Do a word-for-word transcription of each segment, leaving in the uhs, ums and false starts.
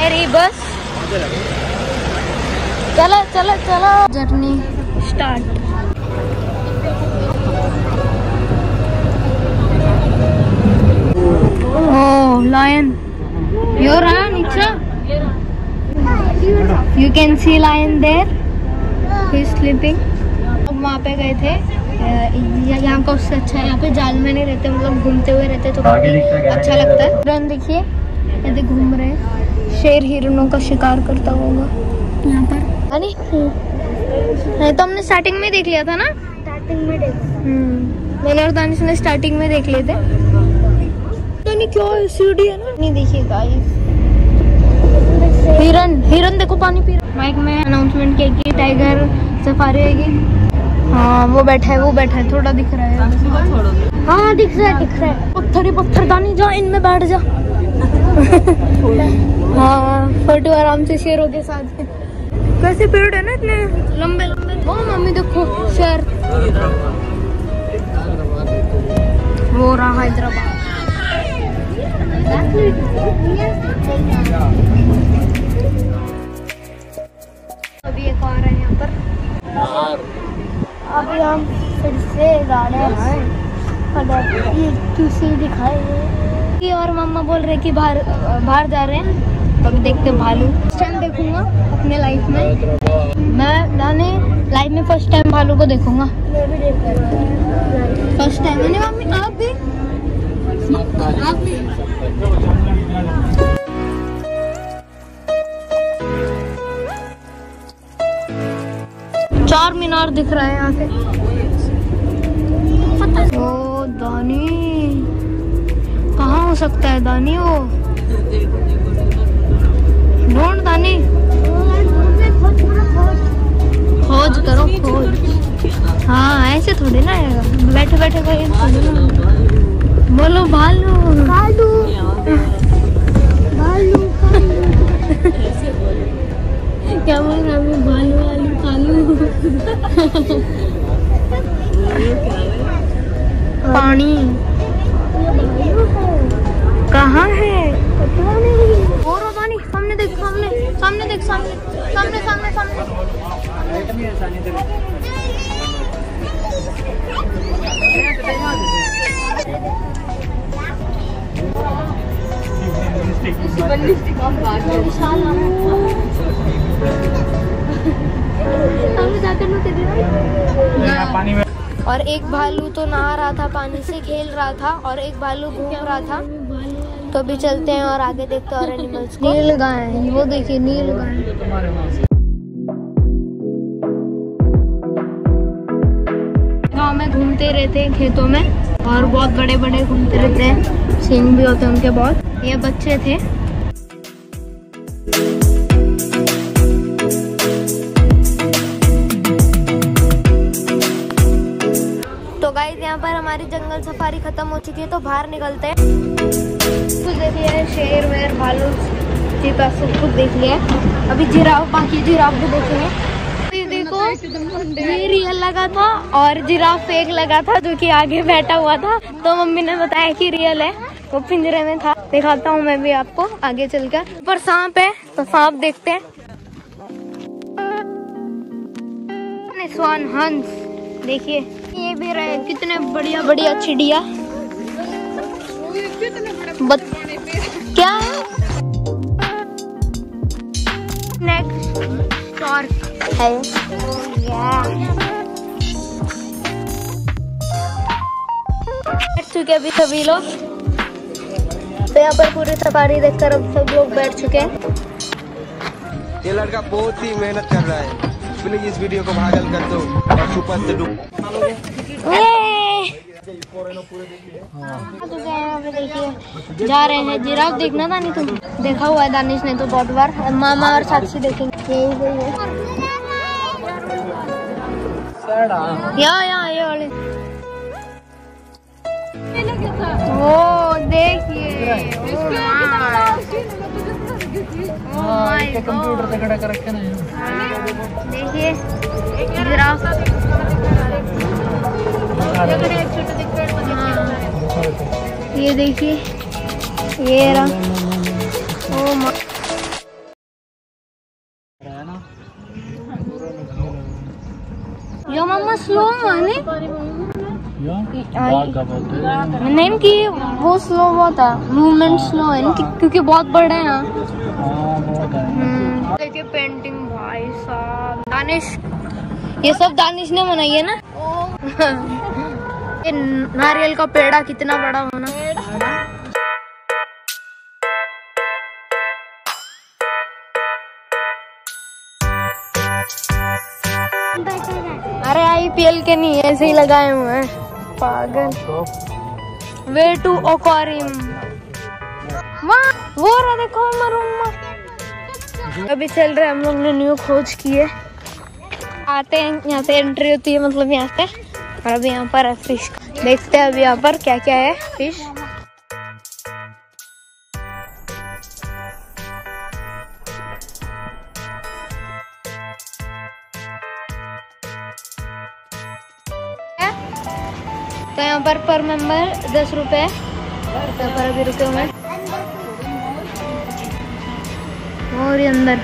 रही बस। चलो चलो चलो, जर्नी स्टार्ट। ओह लायन, यो रहा नीचे। You can see lion there, he is sleeping. अब वहाँ पे गए थे, यहाँ का उससे अच्छा है, यहाँ पे जाल में नहीं रहते, मतलब घूमते हुए रहते तो काफी अच्छा लगता है। हिरन देखिए यदि घूम रहे हैं, शेर हिरनों का शिकार करता होगा यहाँ पर। नहीं नहीं तो हमने स्टार्टिंग में देख लिया था ना, स्टार्टिंग में देख हम्म मैंने और दानिश ने स्टार्टिंग में देख लिए थे। तो नहीं क्यों सीढ़ी है ना, नहीं देखिए गाइस, हिरन हिरन देखो पानी पी रहा। माइक में अनाउंसमेंट किया कि टाइगर सफारी होगी। हाँ वो बैठा है, वो बैठा है, थोड़ा दिख रहा है। हाँ दिख रहा है, दिख रहा है। पत्थर ही पत्थर, दानी जा इनमें बैठ जा। हाँ फोटो आराम से शेरों के साथ। कैसे पेड़ है ना इतने लंबे लंबे। वो मम्मी देखो शेर, वो रहा हैदराबाद। अभी एक और है यहाँ पर। अभी हम फिर से गाड़े हैं, किसी दिखाई। और मम्मा बोल रहे कि बाहर बाहर जा रहे हैं, तो अभी देखते हैं भालू। फर्स्ट टाइम देखूंगा अपने लाइफ में, मैं जाने लाइफ में फर्स्ट टाइम भालू को देखूंगा। फर्स्ट टाइम है ना मम्मी, आप भी आप भी। चार मीनार दिख रहा है यहाँ से। ओ दानी, कहाँ हो सकता है दानी? वो ढूंढ दानी, खोज करो खोज। हाँ ऐसे थोड़ी ना आएगा, बैठे बैठे कोई थोड़ी ना। बोलो भालू भालू भालू। क्या बोल रहा है? भालू वालू कालू। पानी कहाँ है? और पानी सामने देख, सामने सामने देख, सामने सामने सामने सामने। और एक भालू तो नहा रहा था, पानी से खेल रहा था, और एक भालू घूम रहा था। तो अभी चलते हैं और आगे देखते हैं और एनिमल्स को। नील गाय, वो देखिए नील गाय। गाँव में घूमते रहते हैं खेतों में, और बहुत बड़े बड़े घूमते रहते हैं, सींग भी होते हैं उनके बहुत। ये बच्चे थे। तो गाइस यहाँ पर हमारी जंगल सफारी खत्म हो चुकी है, तो बाहर निकलते हैं। कुछ देख लिया है, शेर वेर भालू चीता सब कुछ देख लिया है। अभी जिराफ बाकी, जिराफ भी देखेंगे। देखो ये रियल लगा था और जिराफ फेक लगा था, जो कि आगे बैठा हुआ था। तो मम्मी ने बताया कि रियल है, वो पिंजरे में था। दिखाता हूँ मैं भी आपको आगे चलकर। ऊपर सांप है, तो सांप देखते हैं। स्वान हंस देखिए, ये भी रहे, कितने बढ़िया बढ़िया चिड़िया। बत... क्या है? नेक्स्ट शार्क है। बैठ चुके अभी सभी लोग, तो यहाँ पर पूरी सफारी देखकर अब सब लोग बैठ चुके हैं। ये लड़का बहुत ही मेहनत कर रहा है, प्लीज इस वीडियो को वायरल कर दो और सुपर से डूब। देखिए जा रहे हैं, जिराफ देखना था नहीं तुम? देखा हुआ है दानिश ने तो बहुत बार। मामा और साक्षी देखेंगे। या या ये वाले। ओ देखिए, कंप्यूटर पे खड़ा कर रखे ना। देखिए जिराफ, ये देखिए ये रहा। ओ स्लो माने नहीं कि वो स्लो वो था, मूवमेंट स्लो है कि, क्योंकि बहुत बड़े हैं। देखिए पेंटिंग भाई साहब, दानिश, ये सब दानिश ने बनाई है ना। ये नारियल का पेड़ा कितना बड़ा होना। अरे आईपीएल के नहीं, ऐसे ही लगाए हुए हैं पागल। वे टू ओकारिम, वो रहा देखो मरूम। अभी चल रहे हम लोग ने न्यू खोज की है, आते हैं यहाँ से एंट्री होती है, मतलब यहाँ से। और अभी यहाँ पर है फिश, देखते हैं अभी यहाँ पर क्या क्या है फिश। तो यहाँ पर पर मेंबर दस रुपए है। यहाँ पर अभी रुके हुए और ये अंदर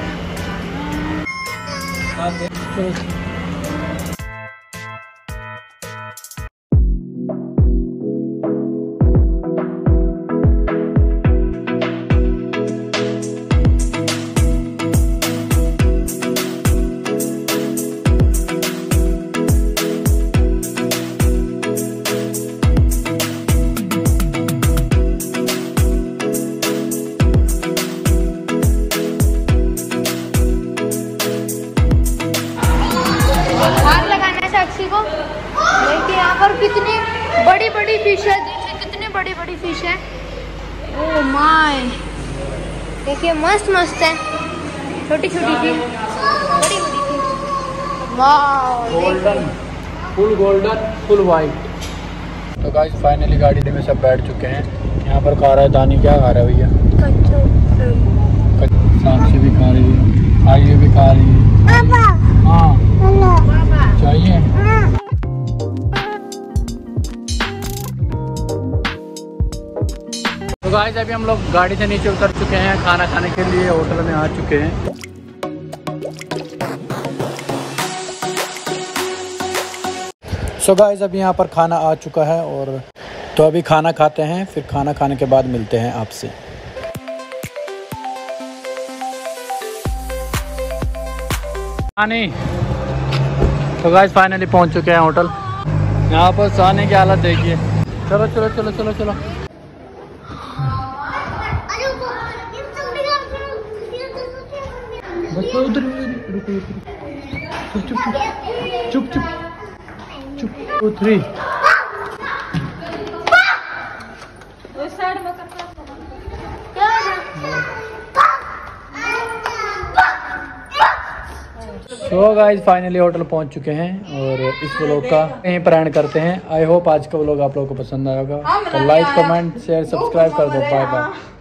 को देखिए यहाँ पर कितनी बड़ी बड़ी फिश है। देखिए कितनी बड़ी बड़ी फिश है। ओह माय, देखिए मस्त मस्त है, छोटी छोटी थी, बड़ी बड़ी थी। वाह, golden, full golden, full white. तो गाइस फाइनली गाड़ी में सब बैठ चुके हैं। यहाँ पर खा रहा है दानी, क्या खा रहा है भैया? साक्षी भी खा रही है, आइए भी खा रही है। हाँ चाहिए। तो गाइस अभी हम लोग गाड़ी से नीचे उतर चुके हैं, खाना खाने के लिए होटल में आ चुके हैं। सो गाइस अभी यहाँ पर खाना आ चुका है, और तो अभी खाना खाते हैं, फिर खाना खाने के बाद मिलते हैं आपसे। नहीं तो गाइस फाइनली पहुंच चुके हैं होटल। यहाँ पर सोने की हालत देखिए। चलो चलो चलो चलो चलो। बच्चों उधर रुको, चुप चुप चुप चुप चुप टू थ्री। तो गाइस फाइनली होटल पहुंच चुके हैं, और इस व्लॉग का यहीं पर एंड करते हैं। आई होप आज का व्लॉग आप लोगों को पसंद आएगा, तो लाइक कमेंट शेयर सब्सक्राइब कर दो। Bye bye.